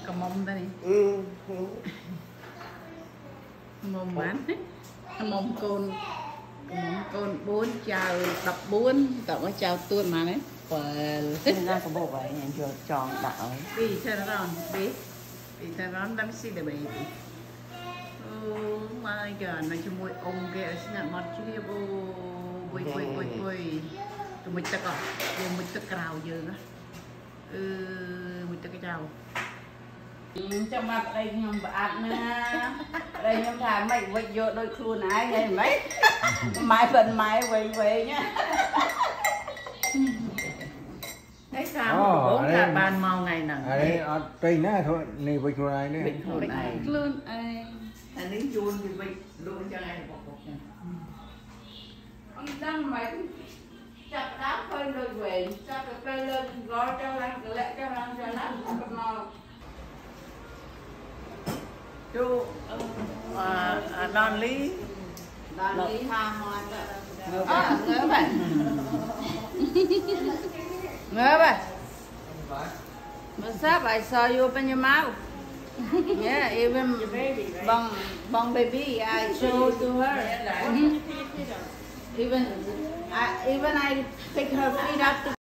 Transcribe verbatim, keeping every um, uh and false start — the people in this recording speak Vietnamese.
cầm mông ta đi. Ừ. Mông bán mông côn mông côn bốn chào đập bốn tổng có chào tuôn mà đấy. Nên ra có bộ vậy nhìn chưa tròn đạo ấy. Đi turn around, babe. Đi turn around, let me see the baby. Oh my god, nói chung môi ông kia xin nhận mặt chứ kia bôi bôi bôi bôi bôi. Tụi mình tất cả, tụi mình tất cả rào dơ á. Ừ, mình tất cả chào. Trong mặt đây nhầm bạc nha. Đây nhầm thả mày vạch vô đôi khuôn ai nghe mấy. Mãi phần mãi về về nhá. Đấy sao mà bố là bàn màu ngày nào. À đây ở trên á thôi, này vạch rồi ai nữa. Vạch rồi ai. Luôn ai. Anh ấy chôn thì vạch luôn cho ai bọc bọc nha. Ông đang mấy chặt đá phơi rồi về, chặt cái cây lên gói cho lăng, lẹ cho lăng cho lăng cầm màu. Chú đòn lý Đòn lý tha hoa ngớ bà ngớ bà ngớ bà what's up? I saw you open your mouth. Yeah, even bong bong baby I showed to her. Even I even I pick her feet up to